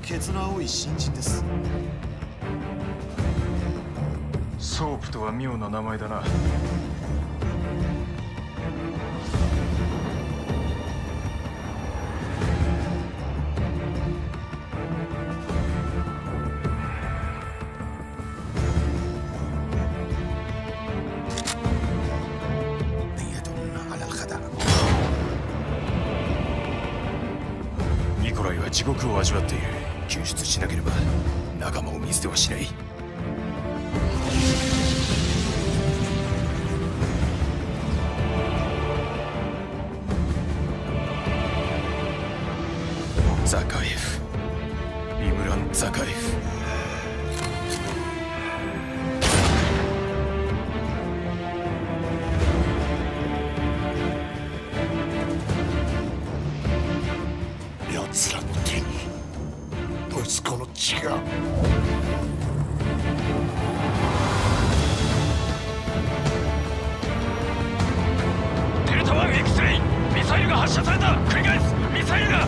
ケツの青い新人です。 ソープとは妙な名前だな。 ニコライは地獄を味わっている。救出しなければ仲間を見捨てはしない。ザカエフ、イムラン・ザカエフ。 奴らの手に息子の血が。 デルタ1 X3、ミサイルが発射された。繰り返す、ミサイルが。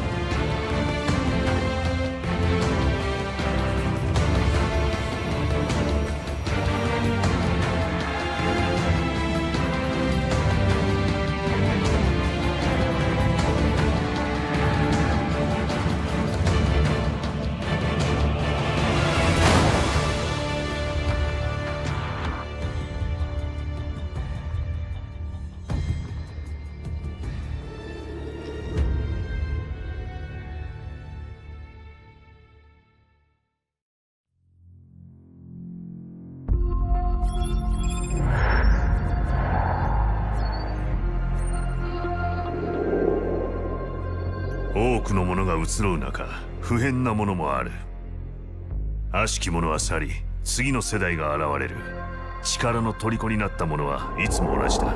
多くのものが移ろう中、不変なものもある。悪しき者は去り、次の世代が現れる。力の虜になった者はいつも同じだ。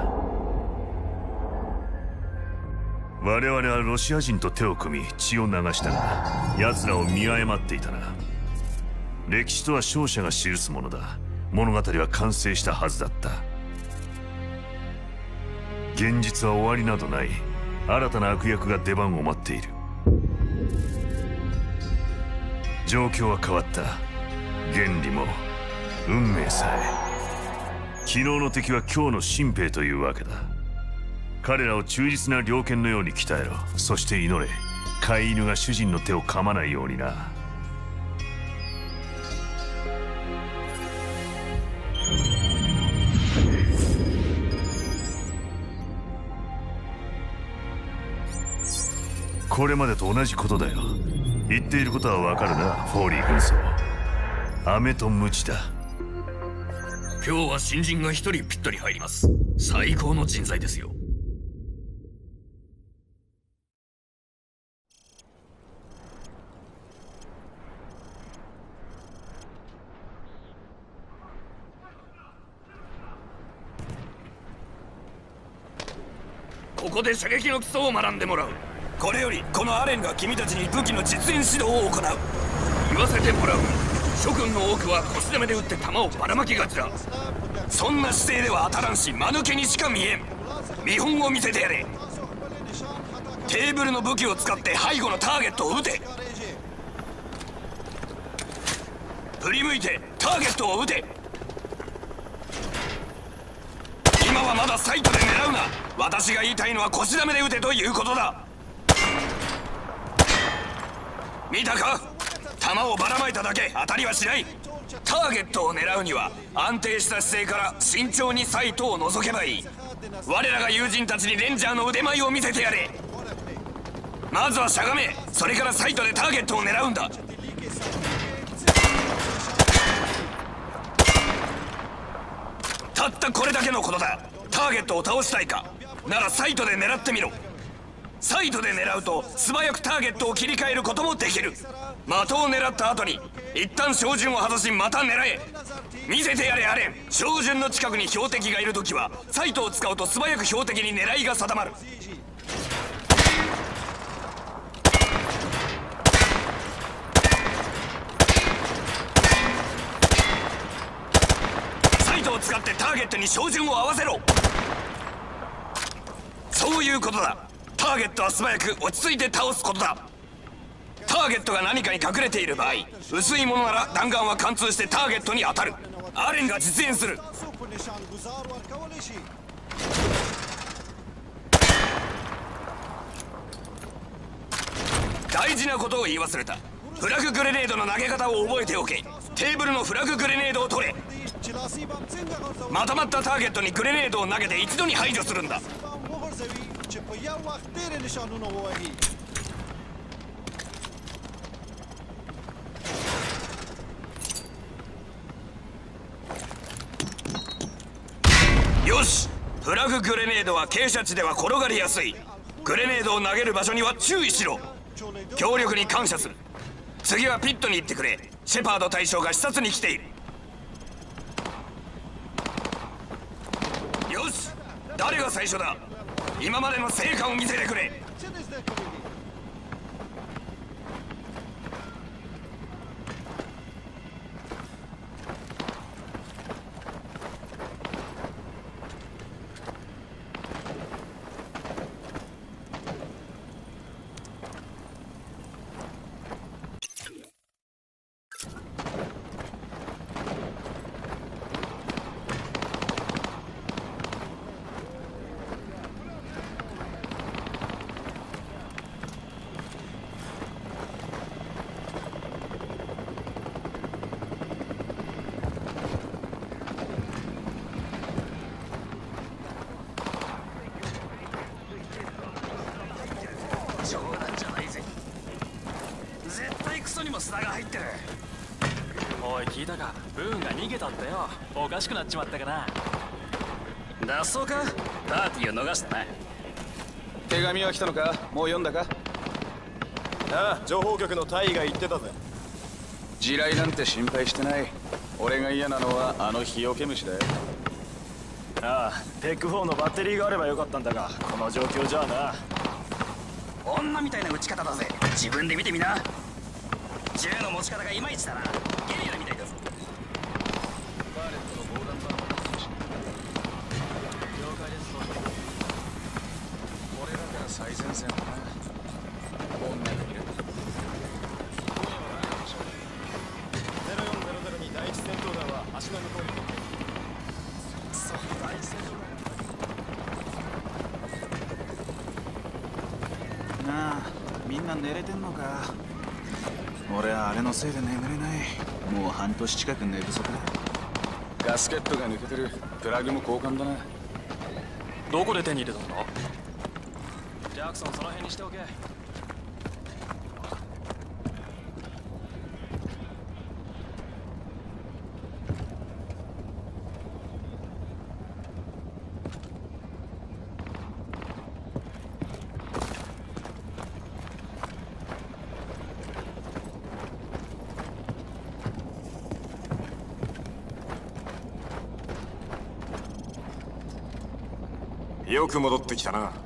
我々はロシア人と手を組み血を流したが、奴らを見誤っていたな。歴史とは勝者が記すものだ。物語は完成したはずだった。現実は終わりなどない。新たな悪役が出番を待っている。状況は変わった。原理も運命さえ。昨日の敵は今日の新兵というわけだ。彼らを忠実な猟犬のように鍛えろ。そして祈れ、飼い犬が主人の手を噛まないようにな。これまでと同じことだよ。言っていることはわかるな、フォーリー軍曹。飴と鞭だ。 今日は新人が一人ぴったり入ります。最高の人材ですよ。 ここで射撃の基礎を学んでもらう。 これよりこのアレンが君たちに武器の実演指導を行う。 言わせてもらう。諸君の多くは腰攻めで撃って弾をばらまきがちだ。 そんな姿勢では当たらんし、間抜けにしか見えん。見本を見せてやれ。テーブルの武器を使って背後のターゲットを撃て。振り向いてターゲットを撃て。今はまだサイトで狙うな。私が言いたいのは腰ダメで撃てということだ。見たか、弾をばらまいただけ、当たりはしない。ターゲットを狙うには安定した姿勢から慎重にサイトを覗けばいい。我らが友人たちにレンジャーの腕前を見せてやれ。まずはしゃがめ、それからサイトでターゲットを狙うんだ。たったこれだけのことだ。ターゲットを倒したいかならサイトで狙ってみろ。サイトで狙うと素早くターゲットを切り替えることもできる。的を狙った後に一旦照準を外しまた狙え。見せてやれアレン。照準の近くに標的がいるときはサイトを使うと素早く標的に狙いが定まる。サイトを使ってターゲットに照準を合わせろ。そういうことだ。ターゲットは素早く落ち着いて倒すことだ。 ターゲットが何かに隠れている場合、薄いものなら弾丸は貫通してターゲットに当たる。アレンが実演する。大事なことを言い忘れた。フラググレネードの投げ方を覚えておけ。テーブルのフラググレネードを取れ。まとまったターゲットにグレネードを投げて一度に排除するんだ。よし、フラググレネードは傾斜地では転がりやすい。グレネードを投げる場所には注意しろ。協力に感謝する。次はピットに行ってくれ。シェパード大将が視察に来ている。よし、誰が最初だ。今までの成果を見せてくれ。砂が入ってる。 おい、聞いたか？ブーンが逃げたんだよ。おかしくなっちまったかな。 脱走か？パーティーを逃したな。 手紙は来たのか？もう読んだか？ああ、情報局の大尉が言ってたぜ。地雷なんて心配してない。俺が嫌なのはあの日よけ虫だよ。 ああ、テック4のバッテリーがあればよかったんだが、この状況じゃあな。 女みたいな撃ち方だぜ。自分で見てみな。銃の持ち方がいまいちだな。ゲリラみたいだぞ。 バーレットの防弾バーも了解です。俺らが最前線だな。女がいる。0400に第一戦闘団は足の向こうに。そう、第一戦闘団。なあ、みんな寝れてんのか？俺はあれのせいで眠れない。もう半年近く寝不足だ。ガスケットが抜けてる。プラグも交換だな。 どこで手に入れたんだ？ジャクソン、その辺にしておけ。 よく戻ってきたな。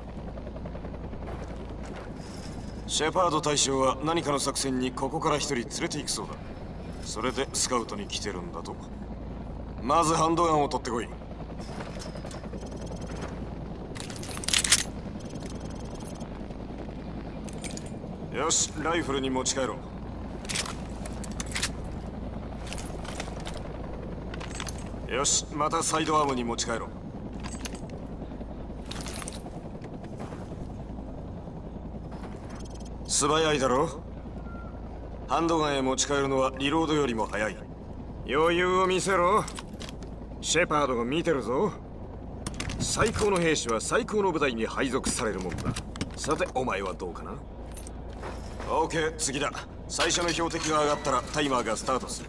シェパード大将は何かの作戦にここから一人連れて行くそうだ。それでスカウトに来てるんだと。まずハンドガンを取ってこい。よし、ライフルに持ち帰ろう。よし、またサイドアームに持ち帰ろう。素早いだろ。ハンドガンへ持ち帰るのはリロードよりも早い。余裕を見せろ。シェパードが見てるぞ。最高の兵士は最高の部隊に配属されるもんだ。さて、お前はどうかな？オーケー、次だ。最初の標的が上がったらタイマーがスタートする。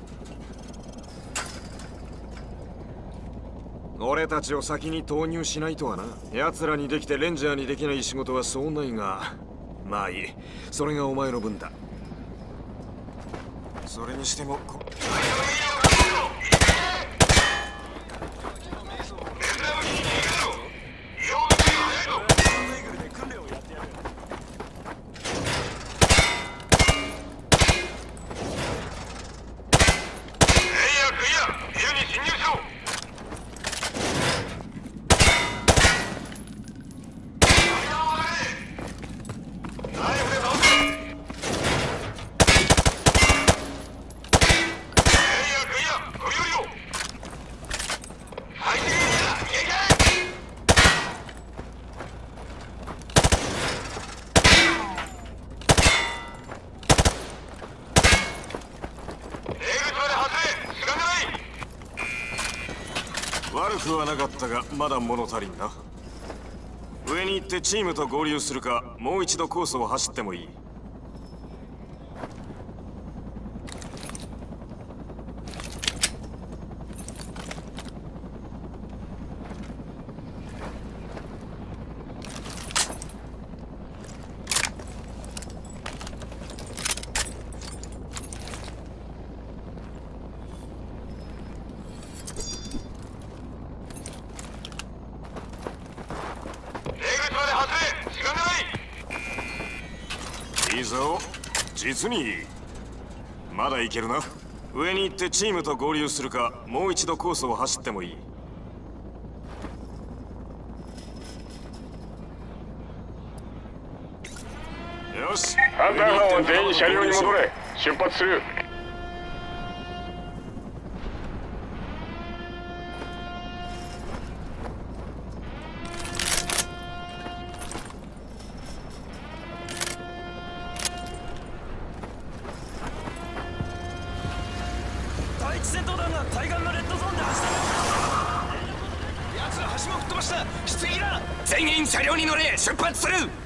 俺たちを先に投入しないとはな。奴らにできてレンジャーにできない仕事はそうないが、まあいい。それがお前の分だ。それにしてもはなかったがまだ物足りんな。上に行ってチームと合流するか、もう一度コースを走ってもいい。いいぞ、実にいい。まだいけるな。上に行ってチームと合流するか、もう一度コースを走ってもいい。よし、 ハンター班は全員車両に戻れ。出発する。 第一戦闘団が対岸のレッドゾーンで走ってる。奴ら橋も吹っ飛ばした。出撃だ。 全員車両に乗れ。出発する。